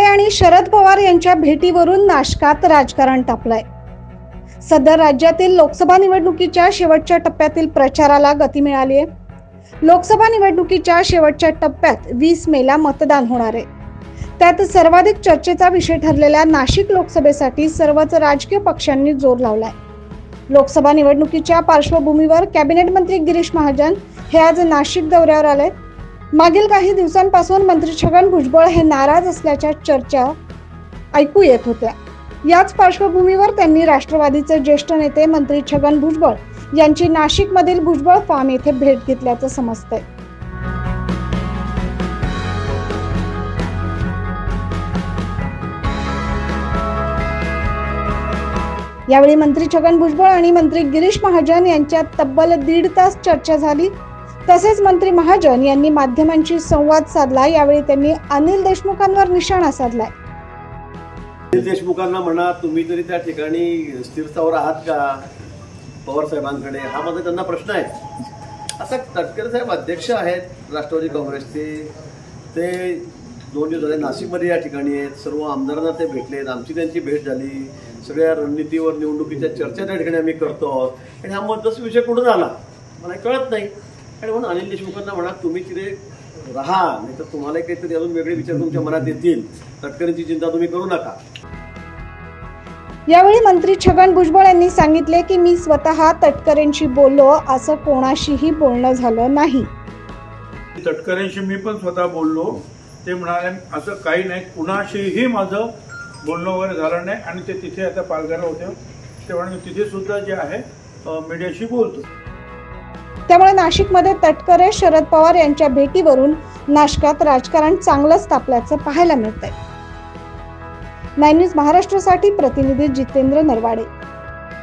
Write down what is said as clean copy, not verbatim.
आणि शरद पवार यांच्या भेटीवरून नाशकात राजकारण तापलंय। सध्या राज्यातील लोकसभा निवडणुकीच्या शेवटच्या टप्प्यातील प्रचाराला गती मिळाली आहे। लोकसभा निवडणुकीच्या शेवटच्या टप्प्यात 20 मेला मतदान होणार आहे। त्यात सर्वाधिक चर्चेचा विषय ठरलेल्या नाशिक लोकसभेसाठी सर्वच राजकीय पक्षांनी जोर लावलाय। लोकसभा निवडणुकीच्या पार्श्वभूमीवर कॅबिनेट मंत्री गिरीश महाजन हे आज नाशिक दौऱ्यावर आले। मागील काही दिवसांपासून मंत्री छगन भुजबळ हे नाराज असल्याच्या चर्चा ऐकू येत होत्या। याच पार्श्वभूमीवर त्यांनी राष्ट्रवादीचे ज्येष्ठ नेते मंत्री छगन भुजबळ यांची नाशिकमधील भुजबळ फार्म येथे भेट घेतल्याचं समजतंय। यावेळी मंत्री छगन भुजबळ आणि मंत्री गिरीश महाजन यांच्यात तब्बल 1.5 तास चर्चा झाली। तसेच मंत्री महाजन यांनी माध्यमांशी संवाद साधला। यावेळी त्यांनी अनिल देशमुखांवर निशाणा साधलाय। अनिल देशमुखांना म्हणा, तुम्ही तरी त्या ठिकाणी स्थिरस्थावर आहात का पवार साहेबांकडे, हा माझा त्यांना प्रश्न आहे। आता तटकरे साहेब अध्यक्ष आहेत राष्ट्रवादी काँग्रेसचे, ते 2 दिवस झाले नाशिकमध्ये या ठिकाणी आहेत। सर्व आमदारांना ते भेटलेत, आमची त्यांची भेट झाली। सगळ्या रणनीतीवर निवडणुकीच्या चर्चा त्या ठिकाणी आम्ही करतो आहोत आणि हा महत्त्वाचा विषय कुठून आला मला कळत नाही। आणि म्हणून अनिल देशमुखांना म्हणा, तुम्ही तिथे राहा, नाही तर तुम्हाला काहीतरी अजून वेगळे विचार तुमच्या मनात येतील। तटकरेंची चिंता तुम्ही करू नका। यावेळी मंत्री छगन भुजबळ यांनी सांगितले की मी स्वतः तटकरेंशी बोललो, असं कोणाशीही बोलणं झालं नाही। तटकरेंशी मी पण स्वतः बोललो, ते म्हणाले असं काही नाही, कुणाशीही माझं बोलणं वगैरे झालं नाही। आणि ते तिथे आता पालघरला होते, ते म्हणाले तिथे सुद्धा जे आहे मीडियाशी बोलतो। त्यामुळे नाशिकमध्ये तटकरे शरद पवार यांच्या भेटीवरून नाशकात राजकारण चांगलंच तापल्याचं पाहायला मिळतंय। 9 न्यूज महाराष्ट्रासाठी प्रतिनिधी जितेंद्र नरवाडे।